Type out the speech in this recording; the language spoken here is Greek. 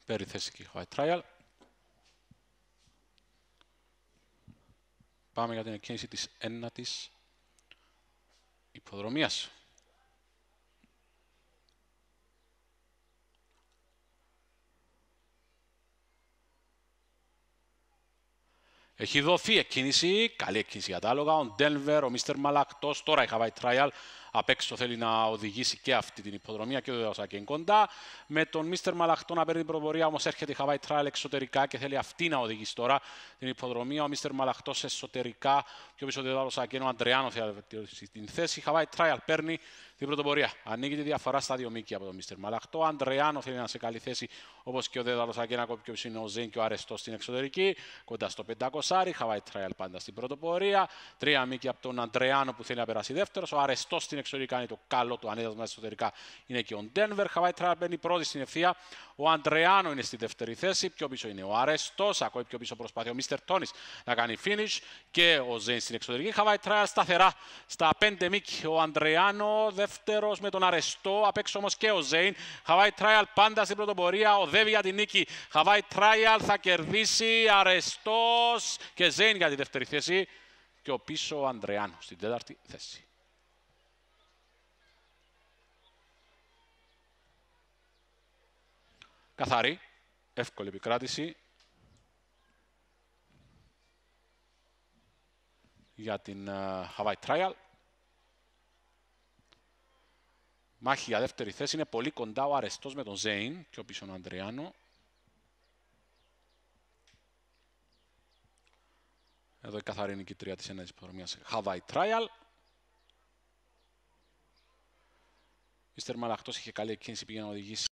Παίρνει θέση και η Hawaii Trial. Πάμε για την εκκίνηση της ένατης υποδρομίας. Έχει δοθεί εκκίνηση, καλή εκκίνηση για τα άλογα. Ο Denver, ο Mr. Malactos, τώρα η Hawaii Trial απ' έξω θέλει να οδηγήσει και αυτή την υποδρομία και ο Δεοσάκη είναι κοντά. Με τον Mr. Malactos να παίρνει την πρωτοπορία, όμως έρχεται η Hawaii Trial εξωτερικά και θέλει αυτή να οδηγήσει τώρα την υποδρομία. Ο Mr. Malactos εσωτερικά, πιο πίσω ο Δεοσάκη είναι ο Αντρεάνο, θέλει να βελτιώσει την θέση. Η Hawaii Trial παίρνει την πρωτοπορία. Ανοίγει τη διαφορά στα 2 μήκη από τον Mr. Malactos. Ο Αντρεάνο θέλει να είναι σε καλή θέση, όπως και ο Δεοσάκη, ένα κόπη πιο πίσω είναι ο Ζέιν και ο Αρεστός στην εξωτερική, κοντά στο 500. Hawaii Trial πάντα στην πρωτοπορία. 3 μήκη από τον Αντρεάνο που θέλει να περάσει δεύτερος. Ο Αρεστός στην εξωτερικά είναι το καλό του ανέδασμα, εσωτερικά είναι και ο Denver. Hawaii Trial μπαίνει πρώτη στην ευθεία. Ο Αντρεάνο είναι στη δεύτερη θέση. Πιο πίσω είναι ο Αρεστός. Ακόμη πιο πίσω προσπαθεί ο Mr. Tonis να κάνει finish. Και ο Ζέιν στην εξωτερική. Hawaii Trial σταθερά στα 5 μήκη. Ο Αντρεάνο δεύτερος με τον Αρεστό. Απ' έξω όμως και ο Ζέιν. Hawaii Trial πάντα στην πρωτοπορία. Οδεύει για την νίκη. Hawaii Trial θα κερδίσει. Αρεστός και Ζέιν για τη δεύτερη θέση. Και ο πίσω ο Αντρεάνο στην τέταρτη θέση. Καθαρή, εύκολη επικράτηση για την Hawaii Trial. Μάχη για δεύτερη θέση, είναι πολύ κοντά ο Αρεστός με τον Ζέιν και ο πίσω ο Αντρεάνο. Εδώ η καθαρή νικητρία της ένατης υποδρομίας Hawaii Trial. Mr. Malactos είχε καλή εκκίνηση, πήγε να οδηγήσει